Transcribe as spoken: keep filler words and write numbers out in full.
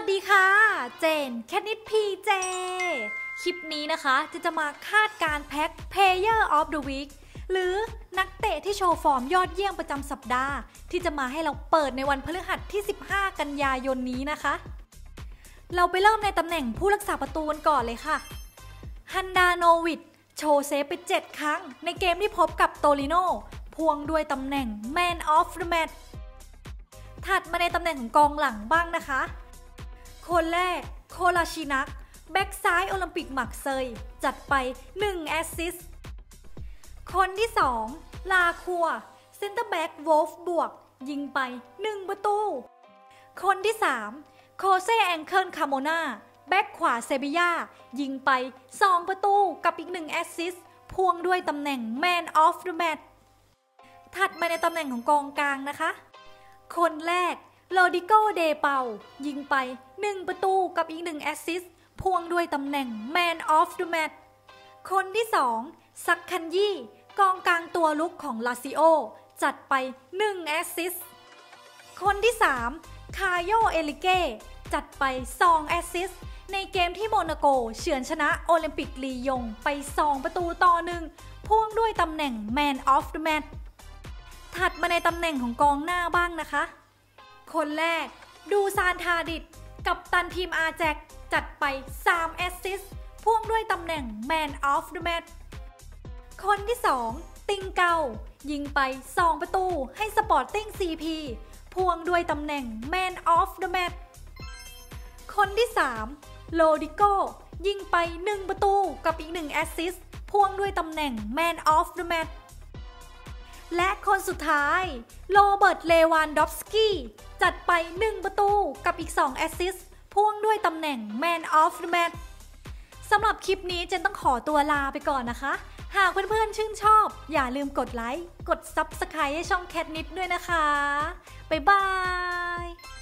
ดีค่ะเจนแคทนิดพีเจคลิปนี้นะคะจะจะมาคาดการแพ็ค Player of the Week หรือนักเตะที่โชว์ฟอร์มยอดเยี่ยมประจำสัปดาห์ที่จะมาให้เราเปิดในวันพฤหัสที่สิบห้ากันยายนนี้นะคะเราไปเริ่มในตำแหน่งผู้รักษาประตูกันก่อนเลยค่ะฮันดาโนวิชโชว์เซฟไปเจ็ดครั้งในเกมที่พบกับโตริโนพ่วงด้วยตำแหน่ง Man of the Match ถัดมาในตำแหน่งของกองหลังบ้างนะคะคนแรกโคลาชินักแบ็กซ้ายโอลิมปิกมักเซยจัดไปหนึ่งแอสซิสต์คนที่สองลาคัวเซนเตอร์แบ็กวอลฟบวกยิงไปหนึ่งประตูคนที่สามโคเซแองเคิลคาโมนาแบ็กขวาเซบียายิงไปสองประตูกับอีกหนึ่งแอสซิสต์พ่วงด้วยตำแหน่ง Man of the Match ถัดมาในตำแหน่งของกองกลางนะคะคนแรกโรดิโกเดเปายิงไปหนึ่งประตูกับอีกหนึ่งแอสซิสต์พ่วงด้วยตำแหน่ง Man of the Match คนที่สองซักคันยี่กองกลางตัวลุกของลาซิโอจัดไปหนึ่งแอสซิสต์คนที่สามคาโยเอลิเก้จัดไปสองแอสซิสต์ในเกมที่โมนาโกเฉือนชนะโอลิมปิกลียงไปสองประตูต่อหนึ่งพ่วงด้วยตำแหน่ง Man of the Match ถัดมาในตำแหน่งของกองหน้าบ้างนะคะคนแรกดูซานทาดิดกัปตันทีมอาแจ็คจัดไปสามแอสซิสต์พ่วงด้วยตำแหน่ง Man of the Match คนที่สองติงเกายิงไปสองประตูให้สปอร์ติ้ง ซี พี พ่วงด้วยตำแหน่ง Man of the Match คนที่สามโลดิโกยิงไปหนึ่งประตูกับอีกหนึ่งแอสซิสต์พ่วงด้วยตำแหน่ง Man of the Match และคนสุดท้ายโรเบิร์ตเลวานดอฟสกี้จัดไปหนึ่งประตูกับอีกสองแอสซิสต์พ่วงด้วยตำแหน่ง Man of the Match สำหรับคลิปนี้เจนต้องขอตัวลาไปก่อนนะคะหากเพื่อนๆชื่นชอบอย่าลืมกดไลค์กด ซับสไครบ์ ให้ช่องแคทนิดด้วยนะคะบ๊ายบาย